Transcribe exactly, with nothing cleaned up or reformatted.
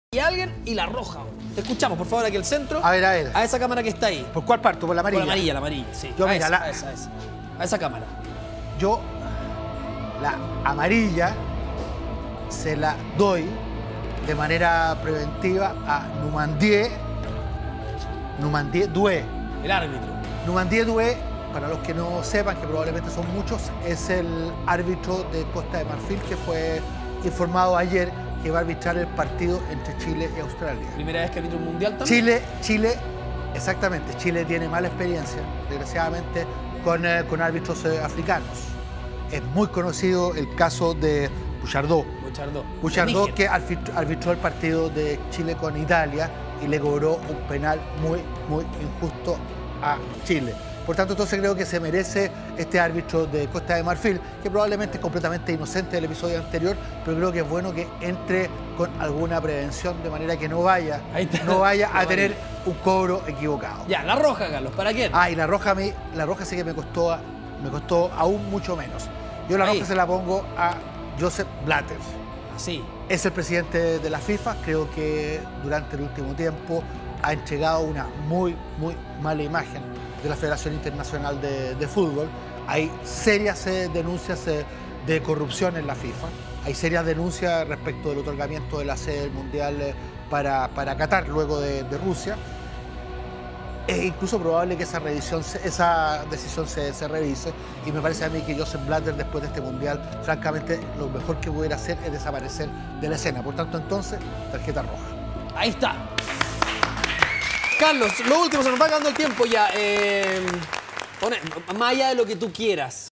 Y alguien y la roja. Te escuchamos, por favor, aquí al centro. A ver, a ver. A esa cámara que está ahí. ¿Por cuál parto? ¿Por la amarilla? Por la amarilla, la amarilla, sí. Yo, a mira, esa, la... a esa, a esa. A esa cámara. Yo, la amarilla, se la doy de manera preventiva a Numandier. Numandier Doué. El árbitro. Numandier Doué, para los que no sepan, que probablemente son muchos, es el árbitro de Costa de Marfil que fue informado ayer que va a arbitrar el partido entre Chile y Australia. Primera vez que arbitra un mundial también. Chile, Chile, exactamente, Chile tiene mala experiencia, desgraciadamente, con, eh, con árbitros eh, africanos. Es muy conocido el caso de Bouchardó. Bouchardó. Bouchardó que arbitró, arbitró el partido de Chile con Italia y le cobró un penal muy, muy injusto a Chile. Por tanto, entonces creo que se merece este árbitro de Costa de Marfil, que probablemente es completamente inocente del episodio anterior, pero creo que es bueno que entre con alguna prevención de manera que no vaya, no vaya a tener un cobro equivocado. Ya, la roja, Carlos, ¿para quién? Ah, y la roja a mí, la roja sí que me costó, me costó aún mucho menos. Yo la Ahí. roja se la pongo a Joseph Blatter. Así. Es el presidente de la FIFA, creo que durante el último tiempo ha entregado una muy, muy mala imagen de la Federación Internacional de, de Fútbol. Hay serias eh, denuncias eh, de corrupción en la FIFA, hay serias denuncias respecto del otorgamiento de la sede del Mundial eh, para, para Qatar luego de, de Rusia. Es incluso probable que esa, revisión, esa decisión se, se revise, y me parece a mí que Joseph Blatter, después de este Mundial, francamente, lo mejor que pudiera hacer es desaparecer de la escena. Por tanto, entonces, tarjeta roja. Ahí está. Carlos, lo último, se nos va acabando el tiempo ya. Eh, pone, más allá de lo que tú quieras.